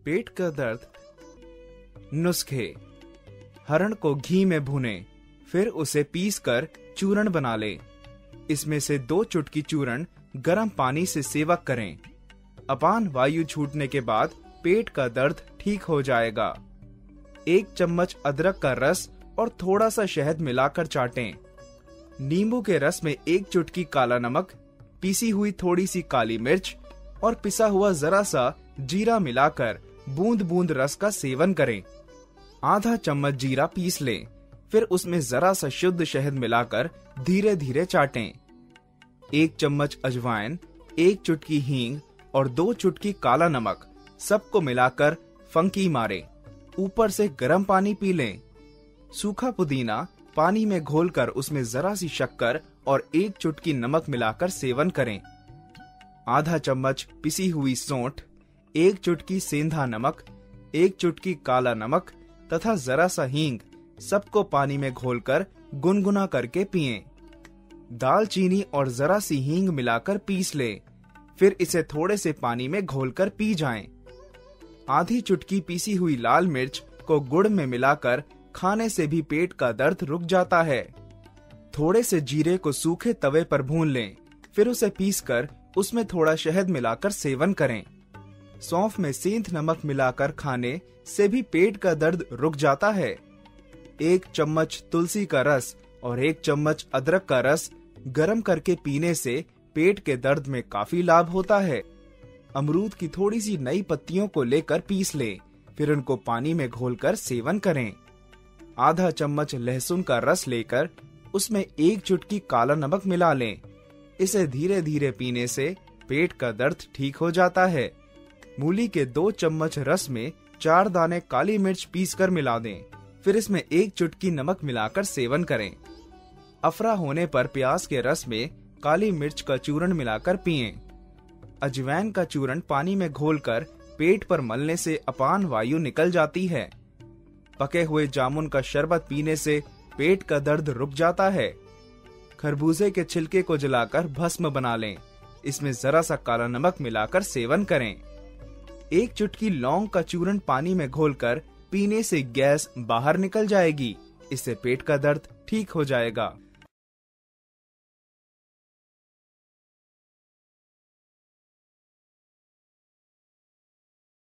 पेट का दर्द। नुस्खे। हरण को घी में भूनें, फिर उसे पीसकर चूर्ण बना लें। इसमें से 2 चुटकी चूर्ण गर्म पानी से सेवक करें। अपान वायु छूटने के बाद पेट का दर्द ठीक हो जाएगा। 1 चम्मच अदरक का रस और थोड़ा सा शहद मिलाकर चाटें। नींबू के रस में 1 चुटकी काला नमक, पीसी हुई थोड़ी सी काली मिर्च और पिसा हुआ जरा सा जीरा मिलाकर बूंद बूंद रस का सेवन करें। आधा चम्मच जीरा पीस लें, फिर उसमें जरा सा शुद्ध शहद मिलाकर धीरे धीरे चाटें। 1 चम्मच अजवाइन, 1 चुटकी हींग और 2 चुटकी काला नमक सबको मिलाकर फंकी मारें। ऊपर से गर्म पानी पी लें। सूखा पुदीना पानी में घोलकर उसमें जरा सी शक्कर और 1 चुटकी नमक मिलाकर सेवन करें। आधा चम्मच पिसी हुई सौंठ, 1 चुटकी सेंधा नमक, 1 चुटकी काला नमक तथा जरा सा हींग सबको पानी में घोलकर गुनगुना करके पिएं। दालचीनी और जरा सी हींग मिलाकर पीस लें, फिर इसे थोड़े से पानी में घोलकर पी जाएं। आधी चुटकी पीसी हुई लाल मिर्च को गुड़ में मिलाकर खाने से भी पेट का दर्द रुक जाता है। थोड़े से जीरे को सूखे तवे पर भून लें, फिर उसे पीसकर उसमें थोड़ा शहद मिलाकर सेवन करें। सौंफ में सेंध नमक मिलाकर खाने से भी पेट का दर्द रुक जाता है। 1 चम्मच तुलसी का रस और 1 चम्मच अदरक का रस गर्म करके पीने से पेट के दर्द में काफी लाभ होता है। अमरूद की थोड़ी सी नई पत्तियों को लेकर पीस लें, फिर उनको पानी में घोलकर सेवन करें। आधा चम्मच लहसुन का रस लेकर उसमें 1 चुटकी काला नमक मिला लें। इसे धीरे धीरे पीने से पेट का दर्द ठीक हो जाता है। मूली के 2 चम्मच रस में 4 दाने काली मिर्च पीसकर मिला दें, फिर इसमें 1 चुटकी नमक मिलाकर सेवन करें। अफरा होने पर प्याज के रस में काली मिर्च का चूर्ण मिलाकर पिएं। अजवाइन का चूर्ण पानी में घोलकर पेट पर मलने से अपान वायु निकल जाती है। पके हुए जामुन का शरबत पीने से पेट का दर्द रुक जाता है। खरबूजे के छिलके को जलाकर भस्म बना लें, इसमें जरा सा काला नमक मिलाकर सेवन करें। 1 चुटकी लौंग का चूर्ण पानी में घोलकर पीने से गैस बाहर निकल जाएगी, इससे पेट का दर्द ठीक हो जाएगा।